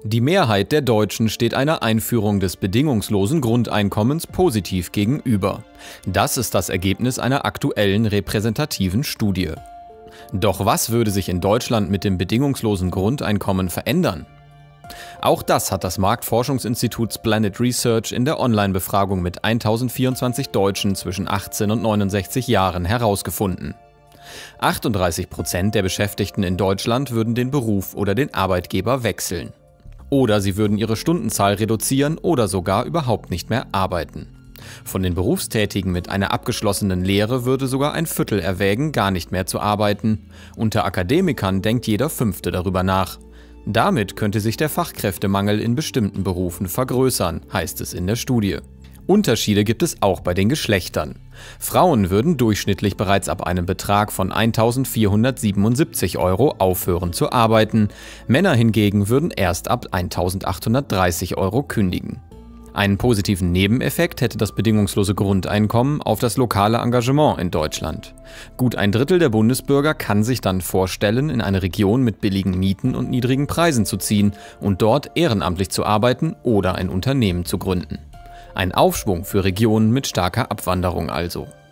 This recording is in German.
Die Mehrheit der Deutschen steht einer Einführung des bedingungslosen Grundeinkommens positiv gegenüber. Das ist das Ergebnis einer aktuellen repräsentativen Studie. Doch was würde sich in Deutschland mit dem bedingungslosen Grundeinkommen verändern? Auch das hat das Marktforschungsinstitut Planet Research in der Online-Befragung mit 1024 Deutschen zwischen 18 und 69 Jahren herausgefunden. 38% der Beschäftigten in Deutschland würden den Beruf oder den Arbeitgeber wechseln. Oder sie würden ihre Stundenzahl reduzieren oder sogar überhaupt nicht mehr arbeiten. Von den Berufstätigen mit einer abgeschlossenen Lehre würde sogar ein Viertel erwägen, gar nicht mehr zu arbeiten. Unter Akademikern denkt jeder Fünfte darüber nach. Damit könnte sich der Fachkräftemangel in bestimmten Berufen vergrößern, heißt es in der Studie. Unterschiede gibt es auch bei den Geschlechtern. Frauen würden durchschnittlich bereits ab einem Betrag von 1.477 € aufhören zu arbeiten, Männer hingegen würden erst ab 1.830 € kündigen. Einen positiven Nebeneffekt hätte das bedingungslose Grundeinkommen auf das lokale Engagement in Deutschland. Gut ein Drittel der Bundesbürger kann sich dann vorstellen, in eine Region mit billigen Mieten und niedrigen Preisen zu ziehen und dort ehrenamtlich zu arbeiten oder ein Unternehmen zu gründen. Ein Aufschwung für Regionen mit starker Abwanderung also.